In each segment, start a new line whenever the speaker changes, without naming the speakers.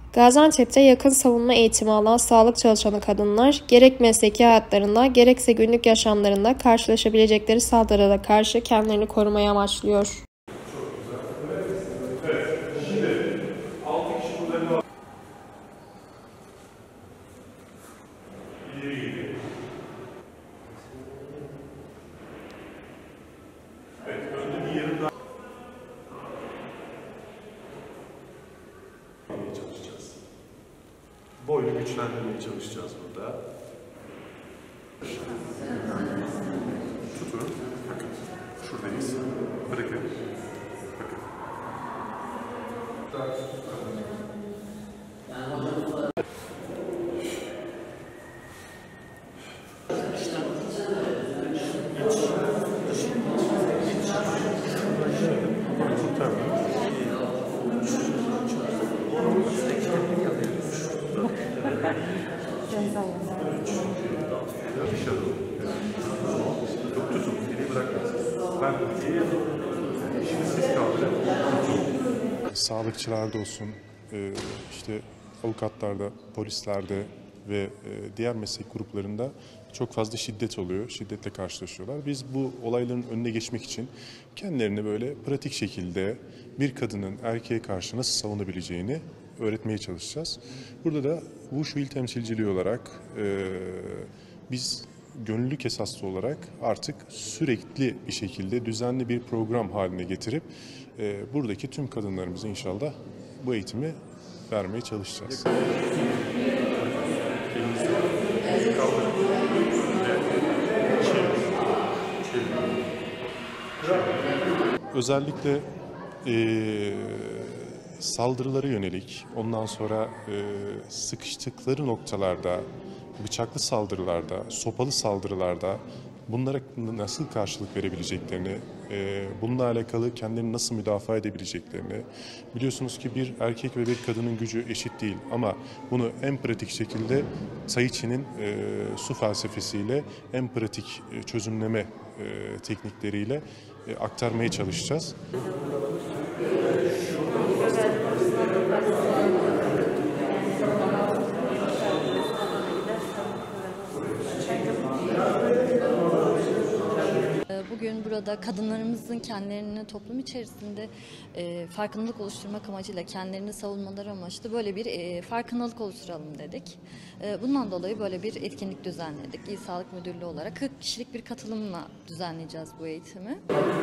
Gaziantep'te yakın savunma eğitimi alan sağlık çalışanı kadınlar, gerek mesleki hayatlarında gerekse günlük yaşamlarında karşılaşabilecekleri saldırılara karşı kendilerini korumaya amaçlıyor.
Boynu güçlendirmeye çalışacağız burada. Tutun. Bakın. Şuradayız. Bırakın. Bakın. Tutun, eli bırakın. Şimdi siz kaldırın. Sağlıkçılarda olsun, işte avukatlarda, polislerde ve diğer meslek gruplarında çok fazla şiddet oluyor, şiddetle karşılaşıyorlar. Biz bu olayların önüne geçmek için kendilerini böyle pratik şekilde bir kadının erkeğe karşı nasıl savunabileceğini öğretmeye çalışacağız. Burada da Wushu il temsilciliği olarak biz gönüllülük esaslı olarak artık sürekli bir şekilde düzenli bir program haline getirip buradaki tüm kadınlarımıza inşallah bu eğitimi vermeye çalışacağız. Özellikle saldırılara yönelik, ondan sonra sıkıştıkları noktalarda, bıçaklı saldırılarda, sopalı saldırılarda bunlara nasıl karşılık verebileceklerini, bununla alakalı kendilerini nasıl müdafaa edebileceklerini, biliyorsunuz ki bir erkek ve bir kadının gücü eşit değil ama bunu en pratik şekilde Tai Chi'nin su felsefesiyle en pratik çözümleme teknikleriyle aktarmaya çalışacağız.
Bugün burada kadınlarımızın kendilerini toplum içerisinde farkındalık oluşturmak amacıyla kendilerini savunmaları amaçlı böyle bir farkındalık oluşturalım dedik. Bundan dolayı böyle bir etkinlik düzenledik. İl Sağlık Müdürlüğü olarak 40 kişilik bir katılımla düzenleyeceğiz bu eğitimi.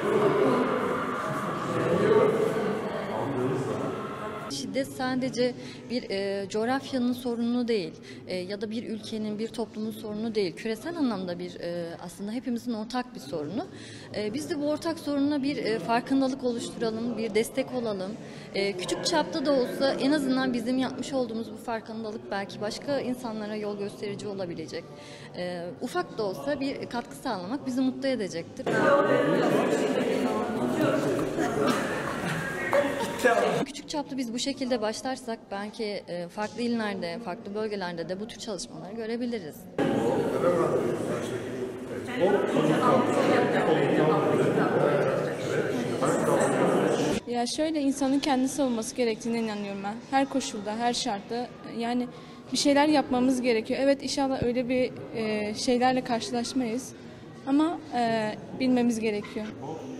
Şiddet sadece bir coğrafyanın sorunu değil ya da bir ülkenin, bir toplumun sorunu değil. Küresel anlamda bir aslında hepimizin ortak bir sorunu. Biz de bu ortak sorununa bir farkındalık oluşturalım, bir destek olalım. Küçük çapta da olsa en azından bizim yapmış olduğumuz bu farkındalık belki başka insanlara yol gösterici olabilecek. Ufak da olsa bir katkı sağlamak bizi mutlu edecektir. Küçük çaplı biz bu şekilde başlarsak belki farklı illerde, farklı bölgelerde de bu tür çalışmaları görebiliriz.
Ya şöyle, insanın kendini savunması gerektiğine inanıyorum ben. Her koşulda, her şartta yani bir şeyler yapmamız gerekiyor. Evet, inşallah öyle bir şeylerle karşılaşmayız ama bilmemiz gerekiyor.